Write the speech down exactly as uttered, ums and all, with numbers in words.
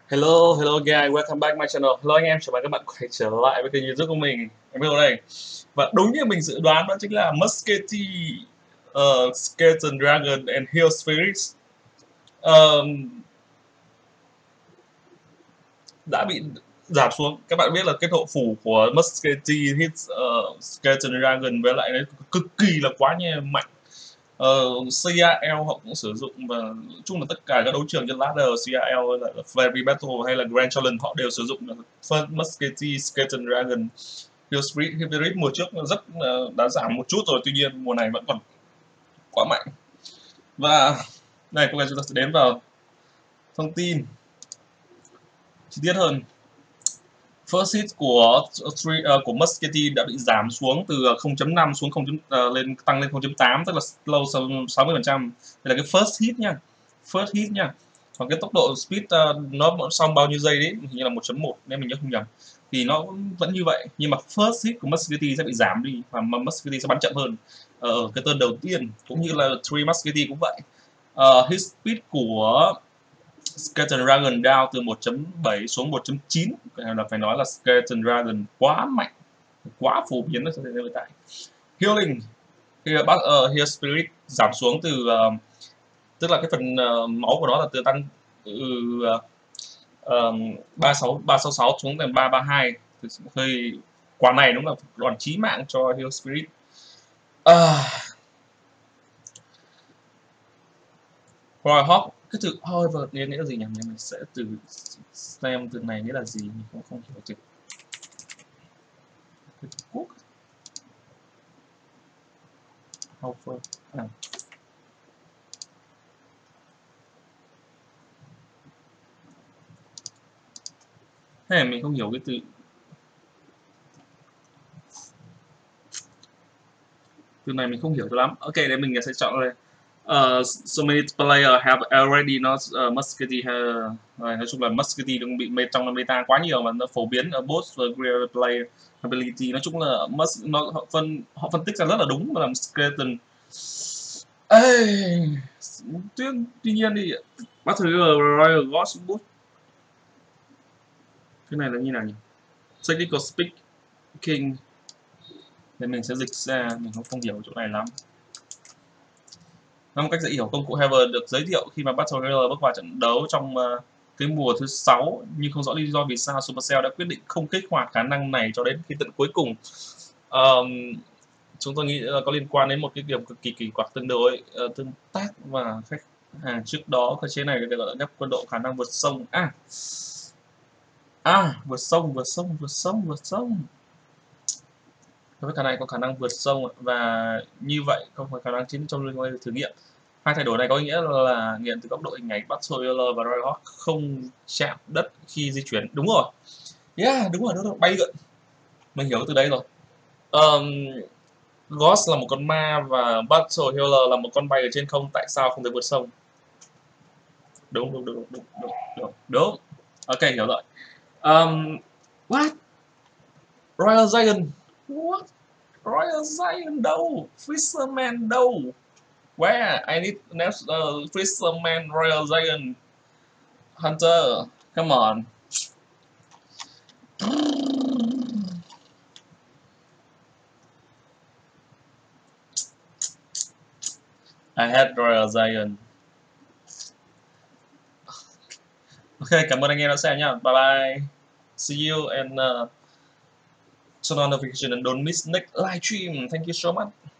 Hello, hello guys, welcome back my channel. Hello anh em, chào mừng các bạn quay trở lại với kênh YouTube của mình. Em biết đây. Và đúng như mình dự đoán đó chính là Musketeer, uh, Skeleton Dragon and Hill Spirits um, đã bị giảm xuống. Các bạn biết là cái độ phủ của Musketeer hit uh, Skeleton Dragon với lại nó cực kỳ là quá nha mạnh. Uh, xê a lờ họ cũng sử dụng, và nói chung là tất cả các đấu trường trên ladder xê a lờ hay là Fairy Battle hay là Grand Challenge họ đều sử dụng First Musketeer, Skeleton Dragon, Hill Spirit. Hill Spirit mùa trước rất uh, đã giảm một chút rồi, tuy nhiên mùa này vẫn còn quá mạnh. Và này, hôm nay chúng ta sẽ đến vào thông tin chi tiết hơn. First hit của uh, của Musketeer đã bị giảm xuống từ không chấm năm xuống không, uh, lên tăng lên không chấm tám, tức là slow sáu mươi phần trăm. Đây là cái first hit nha, first hit nha. Còn cái tốc độ speed uh, nó xong bao nhiêu giây đấy, hình như là một chấm một nếu mình nhớ không nhầm, thì nó vẫn như vậy, nhưng mà first hit của Musketeer sẽ bị giảm đi và Musketeer sẽ bắn chậm hơn ở uh, cái turn đầu tiên, cũng như là Three Musketeer cũng vậy. Uh, hit speed của Skeleton Dragon down từ một chấm bảy xuống một chấm chín, là phải nói là Skeleton Dragon quá mạnh, quá phổ biến ở thời điểm hiện tại. Healing thì bác uh, Heal Spirit giảm xuống từ uh, tức là cái phần uh, máu của nó là từ tăng từ uh, um, ba sáu ba sáu sáu xuống thành ba ba hai, hơi quả này đúng là đòn chí mạng cho Heal Spirit. À, rồi Hawk, cái từ however nghĩa nghĩa là gì nhỉ? Mình sẽ từ xem từ này nghĩa là gì, mình cũng không hiểu được. Quốc hover à. Thế là mình không hiểu cái từ từ này mình không hiểu cho lắm. Ok, để mình sẽ chọn đây. Uh, so many players have already not uh, Musketeer uh, nói chung là Musketeer cũng bị mê trong meta quá nhiều, mà nó phổ biến ở both và real player ability. Nói chung là Mus nó họ phân họ phân tích ra rất là đúng, là Skeleton. Ê, tuy, tuy nhiên thì Battle Royal Ghost Boost cái này là như nào nhỉ? Technical speaking thì mình sẽ dịch ra, mình không, không hiểu chỗ này lắm. Năm cách dễ hiểu, công cụ Haver được giới thiệu khi mà Battle Royale bước vào trận đấu trong uh, cái mùa thứ sáu, nhưng không rõ lý do vì sao Supercell đã quyết định không kích hoạt khả năng này cho đến khi tận cuối cùng. Um, chúng tôi nghĩ là có liên quan đến một cái điểm cực kỳ kỳ quặc tương đối uh, tương tác và khách hàng trước đó. Cơ chế này được gọi là ghép quân độ khả năng vượt sông. À, à vượt sông, vượt sông, vượt sông, vượt sông. Với khả này có khả năng vượt sông, và như vậy không phải khả năng chính trong liên quan thử nghiệm. Hai thay đổi này có ý nghĩa là nghiền từ góc độ hình ảnh Battle Royale và Royal Hawk không chạm đất khi di chuyển. Đúng rồi, yeah, đúng rồi, nó được bay lượn. Mình hiểu từ đấy rồi. Um, Ghost là một con ma và Battle Healer là một con bay ở trên không, tại sao không thể vượt sông? Đúng đúng đúng đúng đúng đúng đúng. Ok, hiểu rồi. Um, what? Royal Giant? What? Royal Giant đâu? Fisherman đâu? Where? I need next uh, Fisherman Royal Giant Hunter. Come on. I had Royal Giant. Ok, cảm ơn anh em đã xem nhá. Bye bye. See you and uh, turn on notification and don't miss next live stream. Thank you so much.